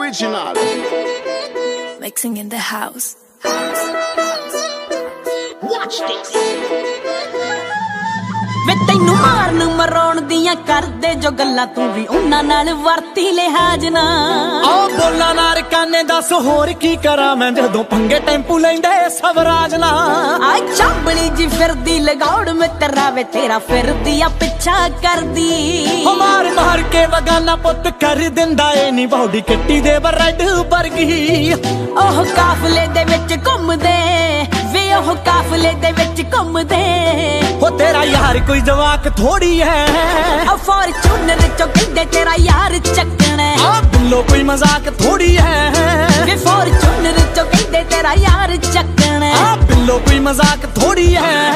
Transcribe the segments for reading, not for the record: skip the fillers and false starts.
original. Mixing in the house. Watch this. ਵੇ ਤੈਨੂੰ ਮਾਰਨ ਮਰਾਉਣ ਦੀਆਂ ਕਰਦੇ ਜੋ ਗੱਲਾਂ ਤੂੰ ਵੀ ਉਹਨਾਂ ਨਾਲ ਵਰਤੀ ਲਿਹਾਜ਼ ਨਾ ਆ ਬੋਲਾਂ ਨਾਲ ਕਾਨੇ ਦੱਸ ਹੋਰ ਕੀ ਕਰਾਂ ਮੈਂ ਜਦੋਂ ਪੰਗੇ ਟੈਂਪੂ ਲੈਂਦੇ ਸਵਰਾਜ ਨਾ ਆ ਚਾਂਬਲੀ ਜੀ ਫਿਰਦੀ ਲਗਾਉੜ ਮਿੱਤਰਾ ਵੇ ਤੇਰਾ ਫਿਰਦੀ ਆ ਪਿੱਛਾ ਕਰਦੀ ਮਾਰ ਮਾਰ ਕੇ ਵਗਾਨਾ ਪੁੱਤ ਕਰ ਦਿੰਦਾ ਏ ਨੀ ਬੌਡੀ ਕਿੱਟੀ ਦੇ ਬਰੈਡ ਵਰਗੀ ਉਹ ਕਾਫਲੇ ਦੇ ਵਿੱਚ ਘੁੰਮਦੇ ਵੇ ਉਹ ਕਾਫਲੇ ਦੇ ਵਿੱਚ ਘੁੰਮਦੇ ਹੋ ਤੇਰਾ ਯਾਰ ਕੋਈ ਜਵਾਕ ਥੋੜੀ ਹੈ ਆ ਫੋਰਚੂਨਰ ਚੋਂ ਕਹਿੰਦੇ ਤੇਰਾ ਯਾਰ ਚੱਕਣਾ ਆ ਬਿੱਲੋ ਕੋਈ ਮਜ਼ਾਕ ਥੋੜੀ ਹੈ ਵੇ ਫੋਰਚੂਨਰ ਚੋਂ ਕਹਿੰਦੇ ਤੇਰਾ ਯਾਰ ਚੱਕਣਾ ਆ ਬਿੱਲੋ ਕੋਈ ਮਜ਼ਾਕ ਥੋੜੀ ਹੈ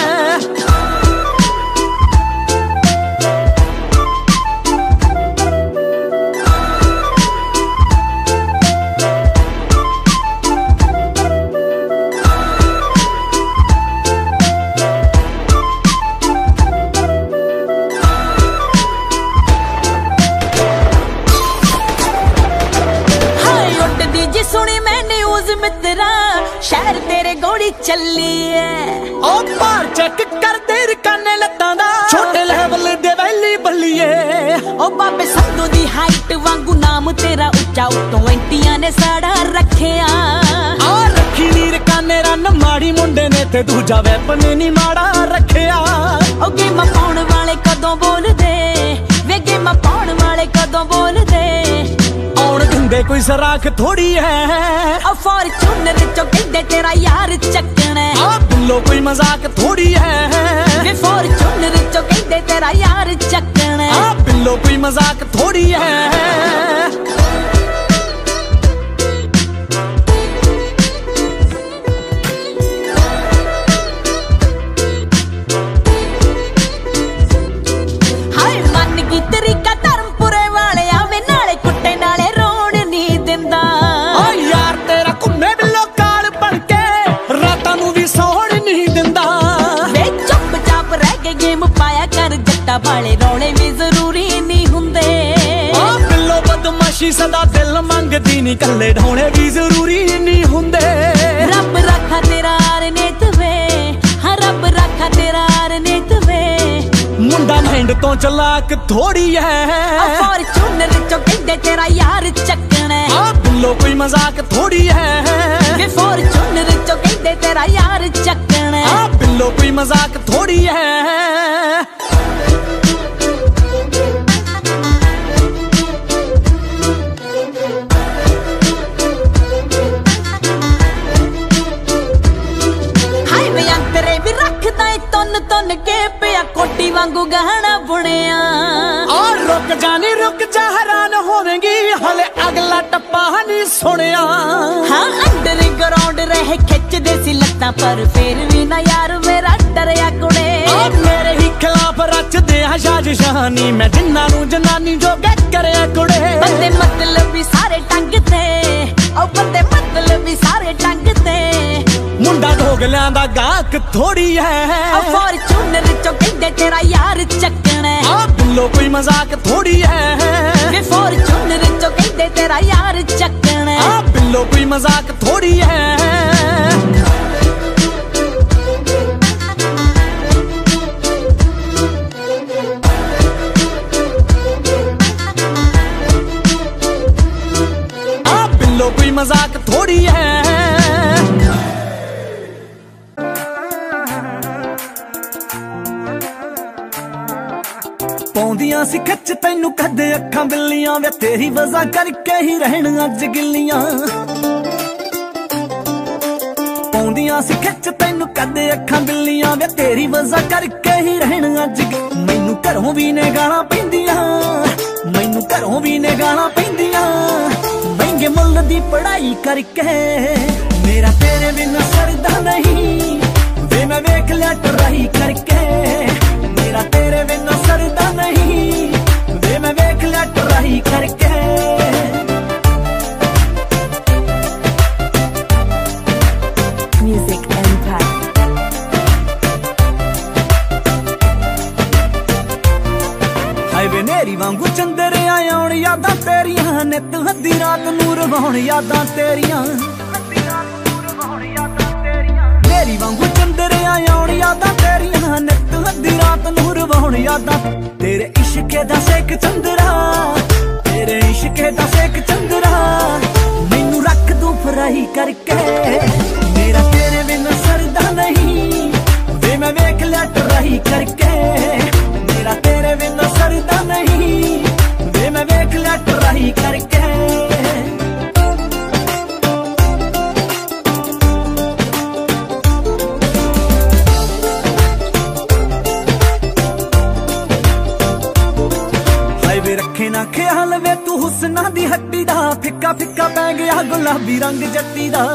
सुनी मैं न्यूज़ मित्रा शहर तेरे गोली चली है ओ पार चेक कर तेरे काने लत्तां दा छोटे लेवल दे वैली बल्लीए ओ बाबे संधू दी हाइट वांगू नाम तेरा उच्चा उतों एंटियां ने साड़ा रखिया आ रखी नीर काने रन माड़ी मुंडे ने ते दूजा वेपन नी माड़ा रखिया ओ गेम पाउण वाले कदों बोल दे वे गेम पाउण वाले कदों बोल दे कोई सराख थोड़ी है फॉर्चूनर चों कहंदे तेरा यार चकना आ बिल्लो कोई मजाक थोड़ी है वे फॉर्चूनर चों कहंदे तेरा यार चकना आ बिल्लो कोई मजाक थोड़ी है वाले रौले भी जरूरी नहीं हुंदे बिल्लो बदमाशी सदा दिल मंगदी नी कल्ले ढोने भी जरूरी नहीं हुंदे रब रखा तेरा नेत वे हाँ रब रखा तेरा नेत वे मुंडा मेंढ तो चलाक थोड़ी है फॉर्चूनर चों कहंदे तेरा यार चकना बिल्लो कोई मजाक थोड़ी है वे फॉर्चूनर चों कहंदे तेरा यार चकना बिल्लो कोई मजाक थोड़ी है कोटी वांगू गहना बुनिया और रुक जा हैरान होवेंगी हले अगला टप्पा नहीं सुनिया हाँ अंडरग्राउंड रहे खिच दे सी लत्तां पर फिर भी ना यार मेरा डरिया कुड़े मेरे ही खिलाफ रच दे साजिशानी मैं जिन्ना नू जनानी जो करे कुड़े बंदे मतलब भी सारे टंग ते ओ बंदे मतलब भी सारे टंग ते मुंडा ढोगलियां दा गाहक थोड़ी है फॉर्चूनर चों कहंदे तेरा यार चकना बिल्लो कोई मजाक थोड़ी है वे फॉर्चूनर चों कहंदे तेरा यार चकना बिल्लो कोई मजाक थोड़ी है बिल्लो कोई मजाक थोड़ी है पौंदियां सी खच तैनू कदे अखां बिल्लियां वे तेरी वजह करके ही रहन अज गिल्लियां पौंदियां सी खच तैनू कदे अखां बिल्लियां वे तेरी वजह करके ही रहन अज मैनू घरों भी ने गालां पैंदियां मैनू घरों भी ने गालां पैंदियां महंगे मुल्ल दी पढ़ाई करके मेरा तेरे बिना सरदा नहीं वे मैं वेख लिया टराई करके मेरा तेरे बिना सरदा नहीं वे मैं वेख लिया टराई करके Music Empire हाईवे नेरी वांगू चंदरे आउण यादां तेरियां नित हद्दी रात नूर रवाउण यादां तेरियां मेरी वांगू चंदरे आउण यादां तेरियां नित हद्दी रात नूर रवाउण यादां तेरे इश्के दा सेक चंदरा तेरे इश्के दा सेक चंदरा मैनू रख तू फ्राई करके मेरा तेरे बिन सरदा नहीं वे मैं वेख लिया ट्राई करके मेरा तेरे बिन सरदा नहीं वे मैं वेख लिया ट्राई करके रखे ना ख्याल वे तू हुस्ना दी हट्टी दा फिक्का फिक्का पै गया गुलाबी रंग जट्टी दा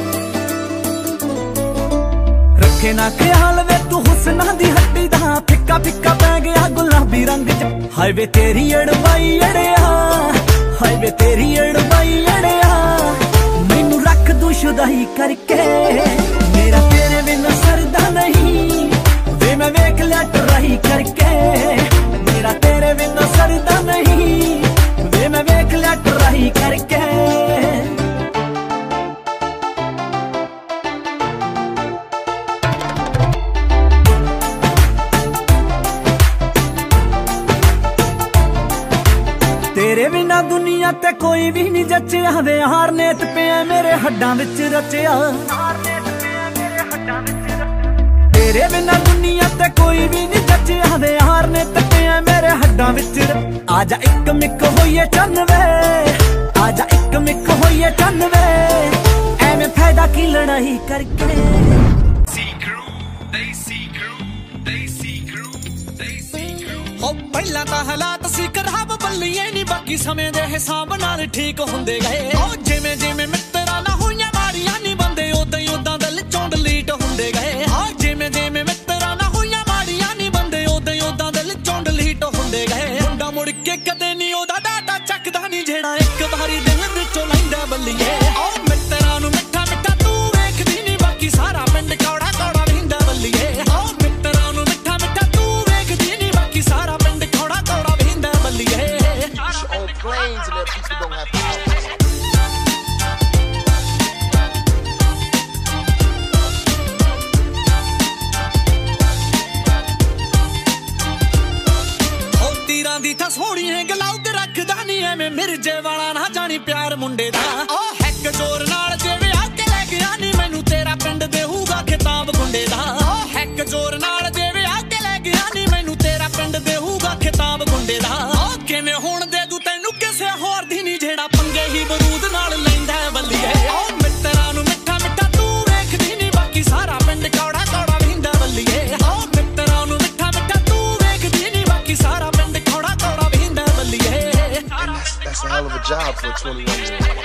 रखे ना ख्याल वे तू हुस्ना दी हट्टी दा फिक्का फिक्का पै गया गुलाबी रंग हाय वे तेरी अड़वाई अड़िया हाय वे तेरी अड़वाई अड़िया मैनू रख तू शुदाई करके मेरा तेरे बिन सरदा नहीं वे मैं वेख लिया ट्राई करके मेरा तेरे बिन सरदा नहीं वे मैं वेख लिया ट्राई करके तेरे बिना दुनिया ते कोई भी नहीं जचिया वे हार नेत पे मेरे हड्डां विच रचिया तेरे बिना दुनिया ते कोई भी नहीं जचिया वे हार नेत पे मेरे हड्डां विच आजा इक मिक होइए चन्न वे आजा इक मिक होइए चन्न वे एवें फायदा की लड़ाई करके हो पहला तां हालात सी खराब बल्लिए नी बाकी समय दे हिसाब नाल ठीक हुंदे गए ओ जिवें जिवें मित्तरां ना होइयां माड़ियां नी बंदे उदां ही उदां दिल चों डिलीट हुंदे गए ओ जिवें जिवें मित्तरां ना होइयां माड़ियां नी बंदे उदां ही उदां दिल चों डिलीट हुंदे गए मुंडा मुड़ के कदे नी ओदा डाटा चकदा नी जेड़ा एक वारी दिल विचों लैंदा बल्लिए ओ मित्तरां नूं मिठा मिठा तू वेखदी नी बाकी सारा पिंड कौड़ा कौड़ा वहिंदा बल्लिए ओ मित्तरां नूं मिठा मिठा तू वेखदी नी बाकी सारा पिंड कौड़ा कौड़ा वहिंदा बल्लिए Planes and that people don't have power. तीरां दी था सोहणी है गलाउद रखदा नी एवें मिर्जे वाला ना जानी प्यार मुंडे दा ओ हैक जोर नाल जिवें आके ले गया नी मैनू तेरा पिंड देहूगा खिताब गुंडे दा ओ हैक जोर नाल जिवें आके ले गया नी मैनू तेरा पिंड देहूगा खिताब गुंडे दा ओ किवें हुण दे दू तैनू किसे होर दी नी जेड़ा पंगे ही बरूद नाल लैंदा बल्लिए ओ मित्तरां नूं मिठा मिठा तू वेखदी नी बाकी सारा पिंड कौड़ा कौड़ा वहिंदा बल्लिए ओ मित्तरां नूं मिठा मिठा तू वेखदी नी बाकी सारा पिंड कौड़ा कौड़ा वहिंदा बल्लिए That's a hell of a job for a 21-year-old.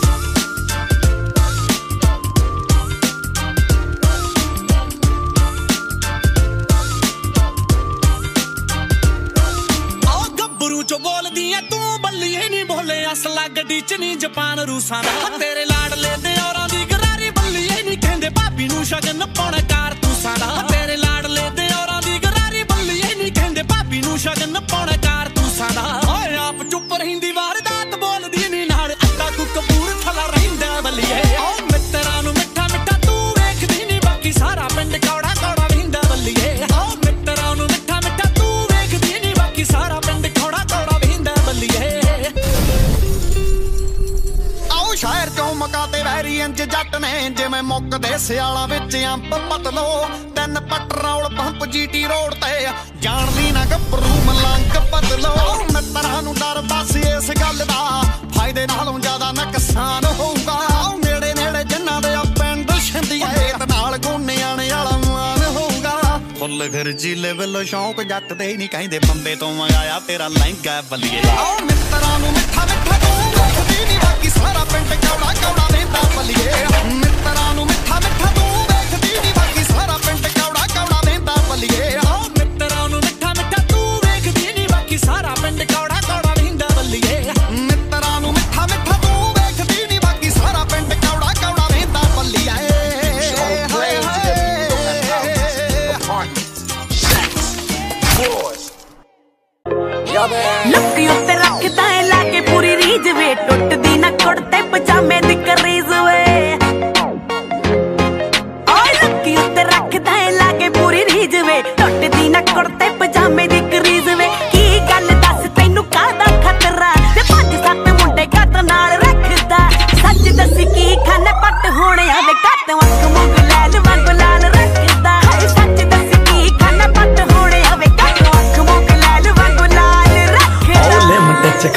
जो बोल दिया तू बल्लिए नहीं बोले असला गड्डी च नहीं जापान रूसां दा तेरे लाडले दे औरां दी गरारी बल्लिए नहीं कहंदे भाभी नूं शगन पाउणा कारतूसां दा तेरे लाडले दे औरां दी गरारी बल्लिए नहीं कहंदे भाभी नूं शगन पाउणा कारतूसां दा ओए आप चुप रहिंदी वारदात बोलदी नी नाल अद्धा तू कपूर थला रहिंदा बल्लिए ओ मित्तरां नूं मिठा मिठा तू वेखदी नी बाकी सारा पिंड कौड़ा कौड़ा वहिंदा बल्लिए ओ मित्तरां नूं मिठा मिठा तू वेखदी नी बाकी सारा पिंड शहर चों मकाते वैरी इंज जट ने जिवें मुकदे सियाला विच अंब पतलो तीन पटरौल पंप जीटी रोड ते जान ली ना गभरू मलंग बदलो मित्तरां नूं डर दस इस गल दा फायदे नालों ज्यादा नुकसान होऊगा नेड़े नेड़े जिन्हां दे पिंड छिंदिए ते नाल गोनियाने वाला मान होऊगा फुल घर जिले वल्लों शौक जट दे नहीं कहंदे बंबे तो मंगाया तेरा लहंगा बल्लिए ओ मित्तरां नूं मिठा मिठा तू वेखदी नी बाकी सारा पिंड कौड़ा कौड़ा वहिंदा बल्लिए मित्तरां नूं मिठा मिठा तू वेखदी नी बाकी सारा पिंड कौड़ा कौड़ा वहिंदा बल्लिए ओ मित्तरां नूं मिठा मिठा तू वेखदी नी बाकी सारा पिंड कौड़ा कौड़ा वहिंदा बल्लिए मित्तरां नूं मिठा मिठा तू वेखदी नी बाकी सारा पिंड कौड़ा कौड़ा वहिंदा बल्लिए लुक उत्ते रखदा है लाके पूरी रीज वे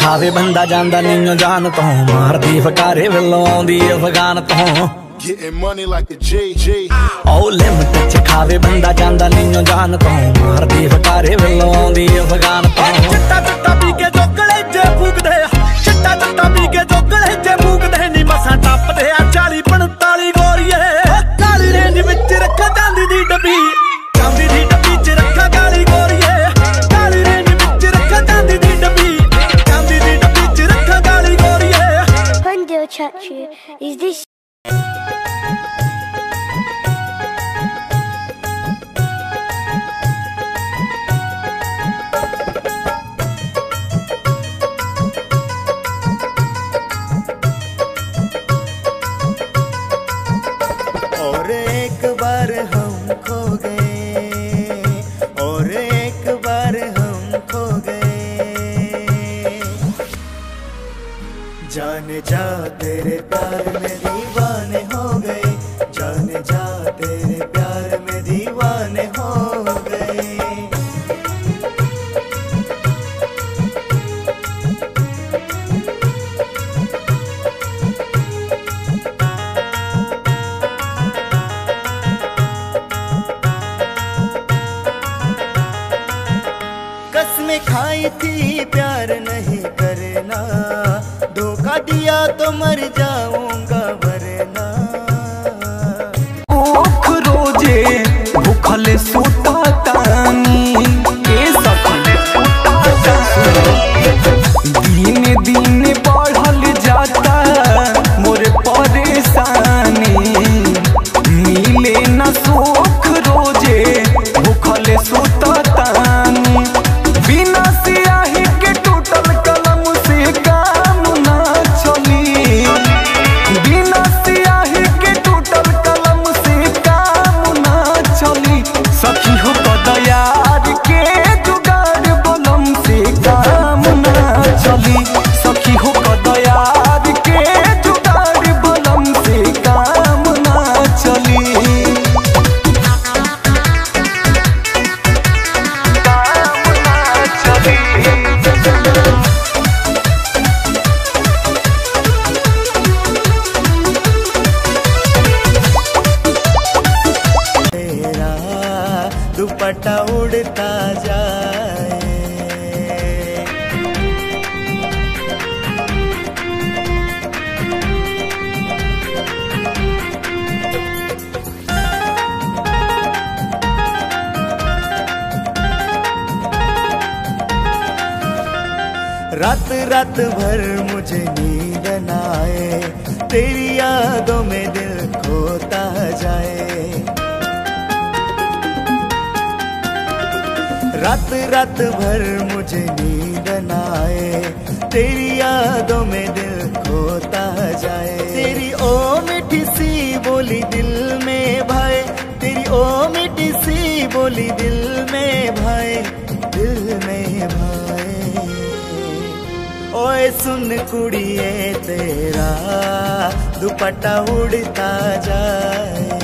खावे बंदा जांदा नीओ जान तो मारदी फकारे वेलों आउंदी अफगान तो Getting money like a JJ. ओ लिमट च खावे बंदा जांदा नीओ जान तो मारदी फकारे वेलों आउंदी अफगान तो चिट्टा चिट्टा पी के जोगले जे फूकदे चिट्टा चिट्टा पी के जोगले जे फूकदे नी मसा टपदे 40 45 गोरीए काली रेंज विच रख चांदी दी डब्बी चांदी दी डब्बी च रखा काली गोरीए काली रेंज विच रख चांदी दी डब्बी चांदी दी डब्बी च रखा काली गोरीए Hondo Chachu, is this और एक बार हम खो गए और एक बार हम खो गए जाने जा तेरे प्यार में दीवाने हो गए जाने जा तेरे प्यार में दीवाने हो गए कसमें खाई थी प्यार नहीं करना धोखा दिया तो मर जाऊंगा वरना भूख रोजे भूखले सुता तानी के सपने दिन दिन बढ़ल जाता मोर परेशानी मिले न सुख रोजे भूखले सुता तानी बिना सियाही के टूटल कलम से काम ना चली बिना सियाही के टूटल कलम से काम ना चली सखी हो कदयार के जुगाड़ बलम से काम ना चली सखी हो कदयार के जुगाड़ बलम से काम ना चली तेरा दुपट्टा उड़ता जाए रात रात भर मुझे नींद न आए तेरी यादों में दिल खोता जाए रात रात भर मुझे नींद न आए तेरी यादों में दिल खोता जाए तेरी ओ मीठी सी बोली दिल में भाए तेरी ओ मीठी सी बोली दिल में भाए दिल में भाए ओए सुन कुड़िए तेरा दुपट्टा उड़ता जाए